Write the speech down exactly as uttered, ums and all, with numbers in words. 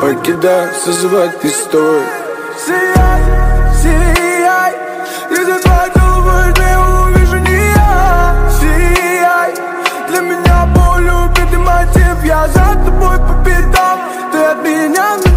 покидаю, созывать историю. Сияй, сияй, и за твоей головой я увижу не я. Сияй, для меня боль, убитый мотив, я за тобой по пятам, ты от меня.